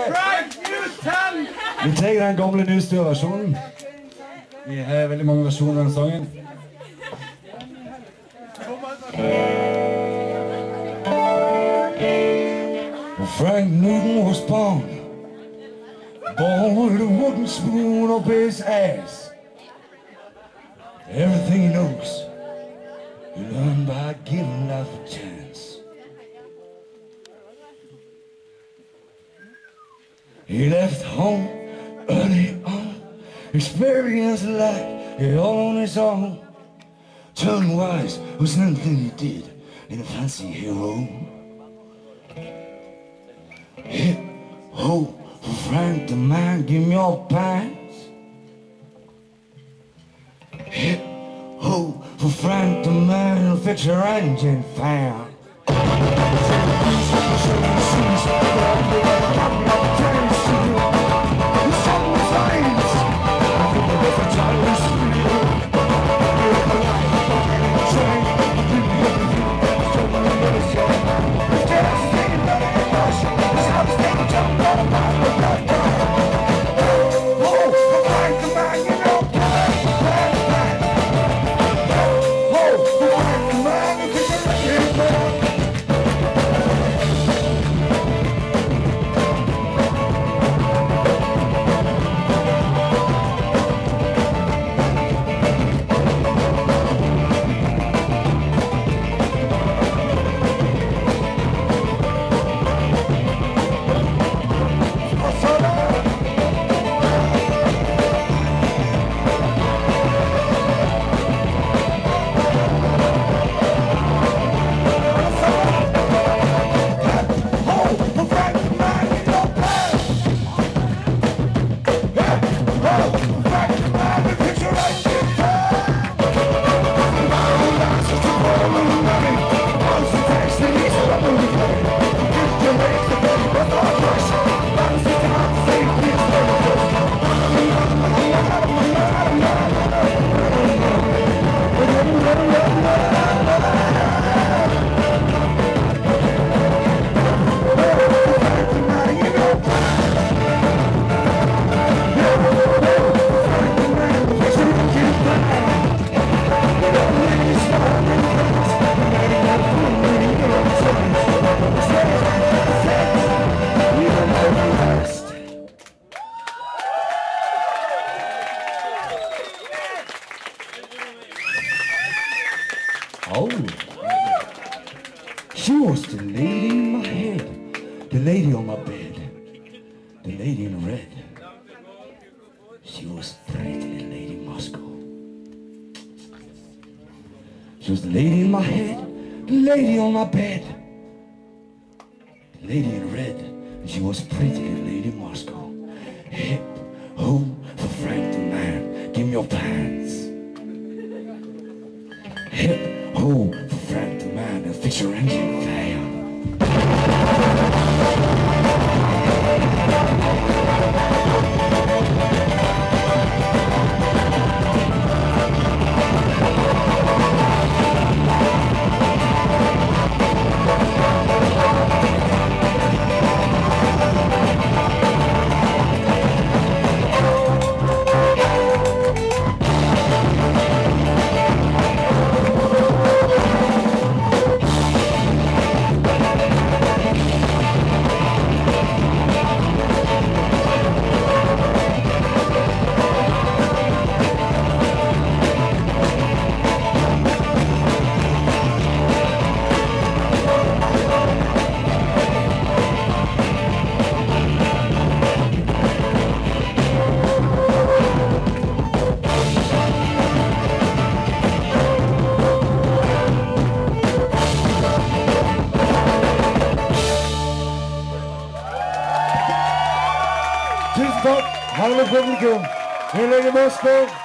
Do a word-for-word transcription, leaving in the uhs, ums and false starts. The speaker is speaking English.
Vi tar den gamle Nystuafestivalen. Vi har veldig mange versjoner av den sangen. When Frank Newton was born, born with a wooden spoon up his ass. Everything he knows, you learn by giving life a chance. He left home early on, experienced life all on his own. Turn wise was nothing he did in a fancy hero. Hip ho for Frank the man, give me your pants. Hip ho for Frank the man, fix your engine fan. Oh, she was the lady in my head, the lady on my bed, the lady in red. She was pretty lady Moscow. She was the lady in my head, the lady on my bed, the lady in red. She was pretty lady Moscow. Hip ho for Frank the man, give me your pants. Hip ho for Frank the man, and fix your engine fan. Tusen takk, herlig publikum. Hele Moskva.